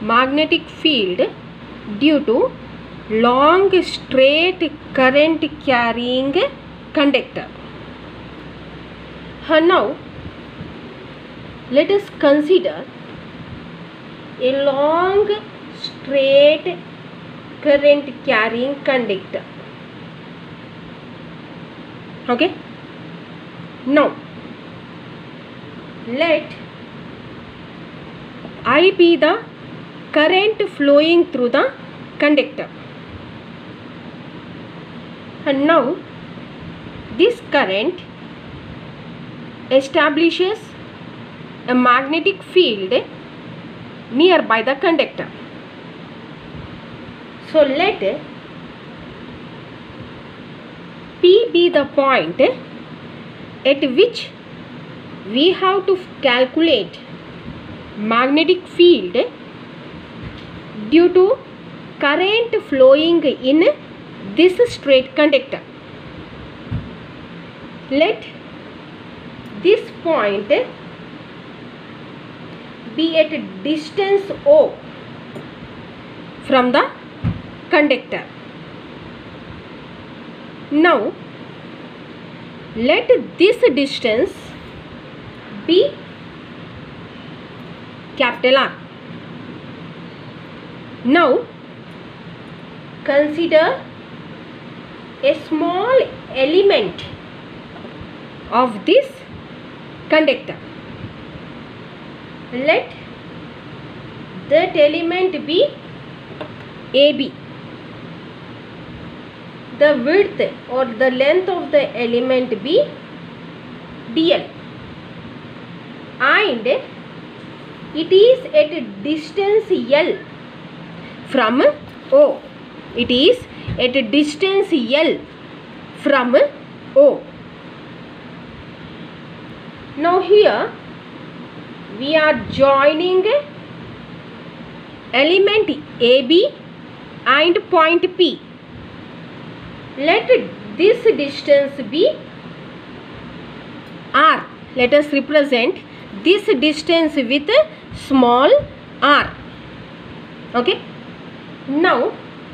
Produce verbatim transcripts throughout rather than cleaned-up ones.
magnetic field due to long straight current carrying conductor. Uh, now let us consider a long straight current carrying conductor. Okay, now let I be the current flowing through the conductor, and now this current establishes a magnetic field nearby the conductor. So let P be the point at which we have to calculate magnetic field due to current flowing in this straight conductor. Let this point be at a distance O from the conductor. Now let this distance be capital R. Now consider a small element of this conductor. Let that element be A B. The width or the length of the element be D L, and it is at a distance L from O. It is at a distance L from O. Now here we are joining element A B and point P. Let this distance be R. Let us represent this distance with small r. Okay. Now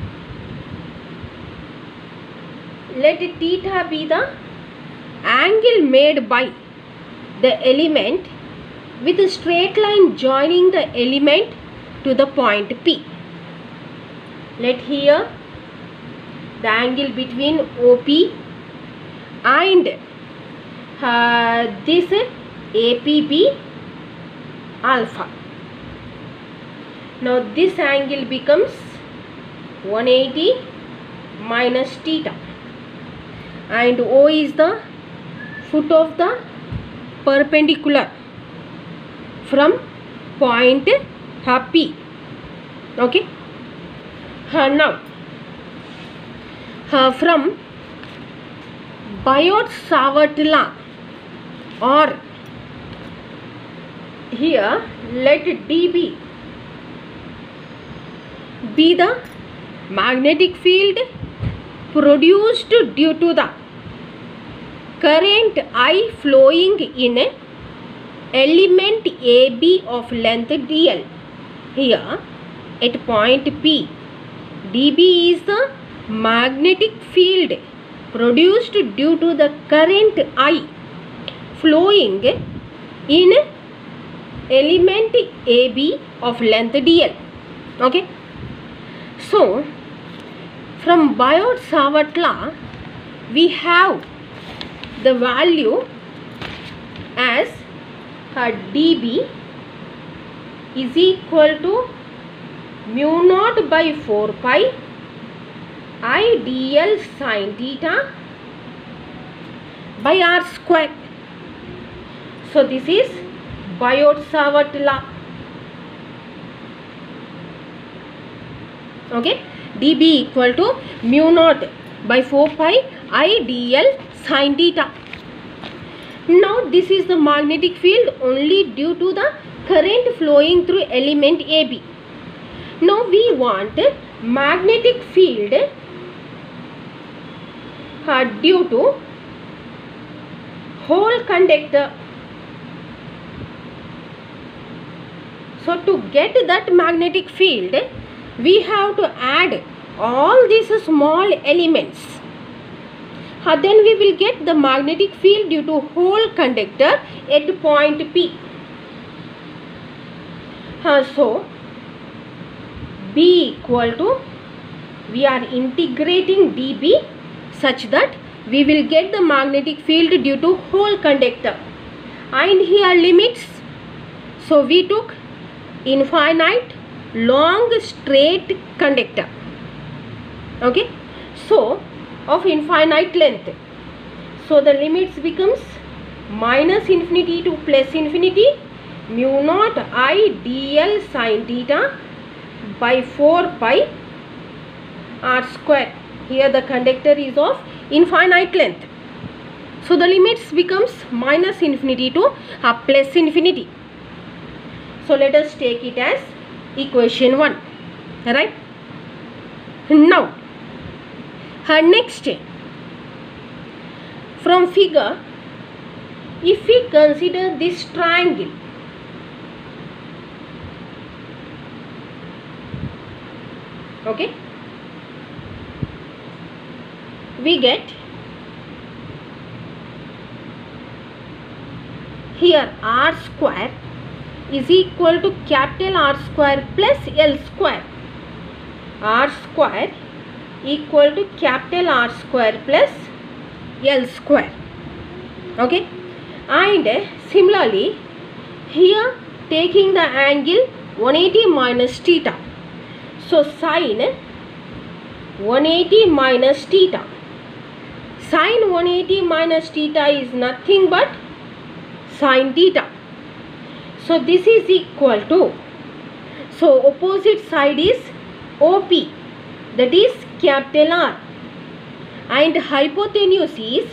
let theta be the angle made by the element with a straight line joining the element to the point P. Let here the angle between O P and uh, this A P be alpha. Now this angle becomes one eighty minus theta, and O is the foot of the perpendicular from point P. Okay. Uh, now uh, from Biot-Savart law, or here let dB be the magnetic field produced due to the current I flowing in a element A B of length D L. Here at point P, dB is the magnetic field produced due to the current I flowing in element A B of length D L. Okay. So from Biot-Savart law we have the value as uh, dB is equal to mu naught by four pi I D L sin theta by r square. So this is Biot-Savart law. Okay, dB equal to mu naught by four pi I D L sin theta. Now this is the magnetic field only due to the current flowing through element A B. Now we want magnetic field uh, due to whole conductor. So to get that magnetic field, we have to add all these small elements. Uh, then we will get the magnetic field due to whole conductor at point P. Uh, so B equal to, we are integrating dB such that we will get the magnetic field due to whole conductor. And here limits. So we took infinite long straight conductor. Okay. So of infinite length. So the limits becomes minus infinity to plus infinity mu naught I dl sine theta by four pi r square. Here the conductor is of infinite length. So the limits becomes minus infinity to uh, plus infinity. So let us take it as equation one. Right? Now, uh, next, from figure, if we consider this triangle, okay, we get here r square is equal to capital R square plus L square. R square equal to capital R square plus L square. Okay. And uh, similarly, here taking the angle one eighty minus theta. So sine one eighty minus theta. Sine one eighty minus theta is nothing but sine theta. So this is equal to, so opposite side is O P, that is capital R, and hypotenuse is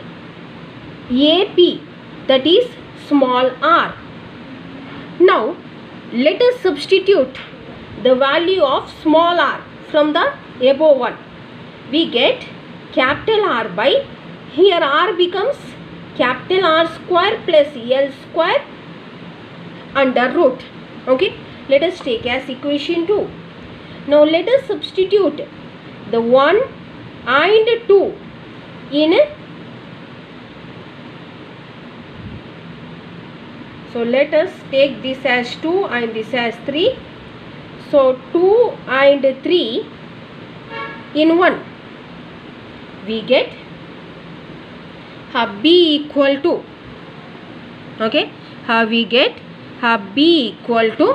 A P, that is small r. Now let us substitute the value of small r from the above one. We get capital R by, here r becomes capital R square plus L square under root. Okay, let us take as equation two. Now let us substitute the one and two in, so let us take this as two and this as three. So two and three in one, we get uh, B equal to, okay, uh, we get uh, B equal to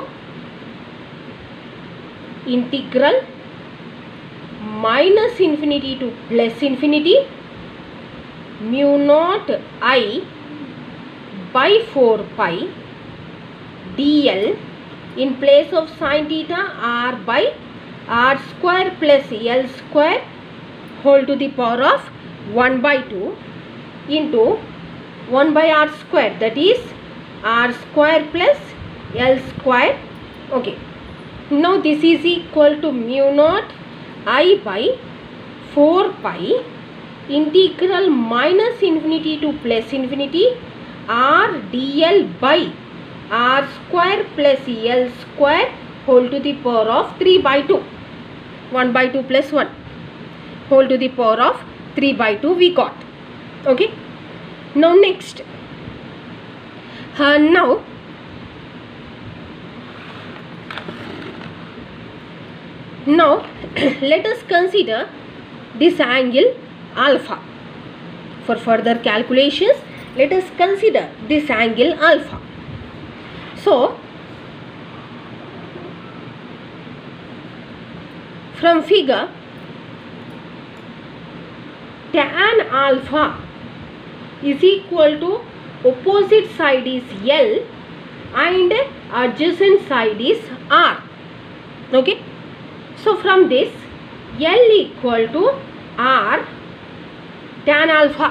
integral minus infinity to plus infinity mu naught I by four pi dl, in place of sine theta r by r square plus L square whole to the power of one by two into one by r square, that is r square plus L square. Okay. Now this is equal to mu naught I by four pi integral minus infinity to plus infinity r dl by r square plus L square whole to the power of three by two. one by two plus one whole to the power of three by two we got. Okay. Now next, uh, now now let us consider this angle alpha. For further calculations, let us consider this angle alpha. So from figure, tan alpha is equal to opposite side is L and adjacent side is R. Okay. So from this, L equal to R tan alpha.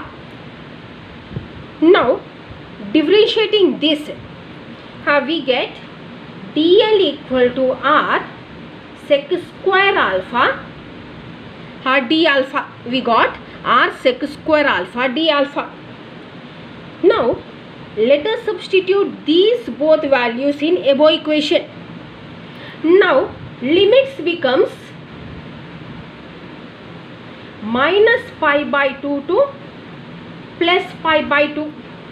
Now differentiating this, uh, we get dl equal to R sec square alpha, uh, d alpha. We got R sec square alpha d alpha. Now Let us substitute these both values in above equation. Now limits becomes minus pi by two to plus pi by two.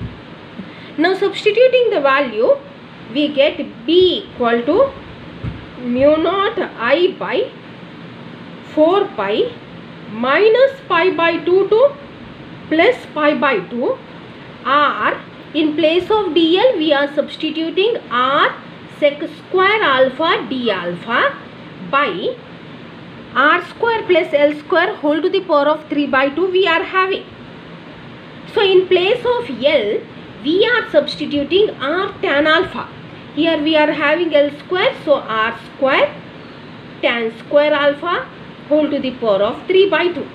Now substituting the value, we get b equal to mu naught I by four pi minus pi by two to plus pi by two, or in place of dl we are substituting r sec square alpha d alpha by r square plus l square whole to the power of three by two we are having. So in place of l we are substituting r tan alpha. Here we are having L square, so R square tan square alpha whole to the power of three by two.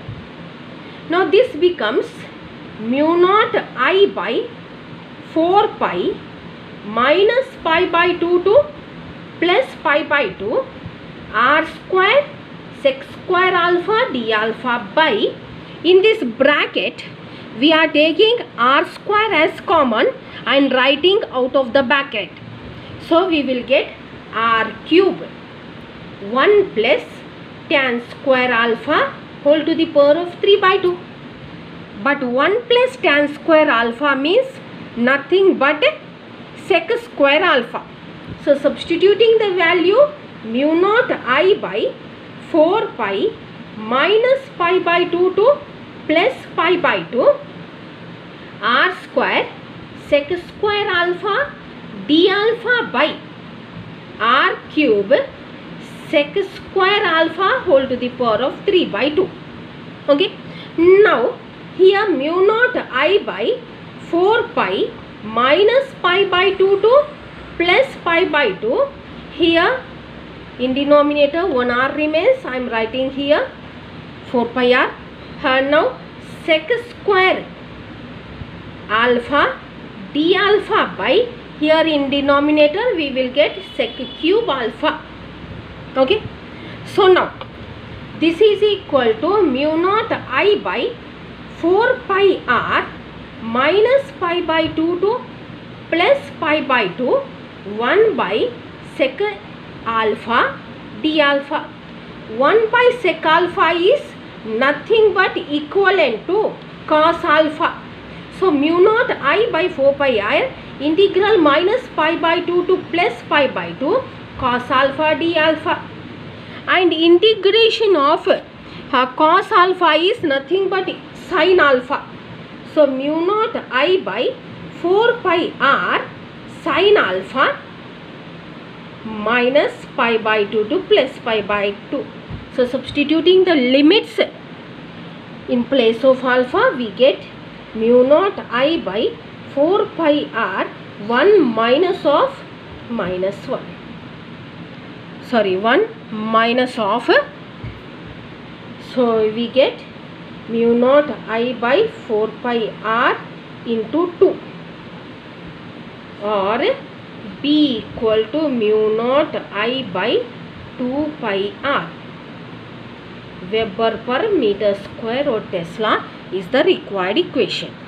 Now this becomes mu naught I by four pi minus pi by two to plus pi by two R square sec square alpha d alpha by, in this bracket we are taking R square as common and writing out of the bracket. So we will get r cube one plus tan square alpha whole to the power of three by two. But one plus tan square alpha means nothing but sec square alpha. So substituting the value mu naught I by four pi minus pi by two to plus pi by two r square sec square alpha d alpha by r cube sec square alpha whole to the power of three by two. Okay. Now here mu naught I by four pi minus pi by two to plus pi by two. Here in denominator one r remains. I am writing here four pi r. Uh, now sec square alpha d alpha by, here in denominator we will get sec cube alpha. Okay. So now this is equal to mu naught I by four pi r minus pi by two to plus pi by two one by sec alpha d alpha. one by sec alpha is nothing but equivalent to cos alpha. So mu naught I by four pi r integral minus pi by two to plus pi by two cos alpha d alpha, and integration of uh, cos alpha is nothing but sin alpha. So mu naught I by four pi r sin alpha minus pi by two to plus pi by two. So substituting the limits in place of alpha, we get mu naught I by four pi r one minus of minus one. Sorry, one minus of. So we get mu naught I by four pi r into two, or B equal to mu naught I by two pi r. Weber per meter square or Tesla is the required equation.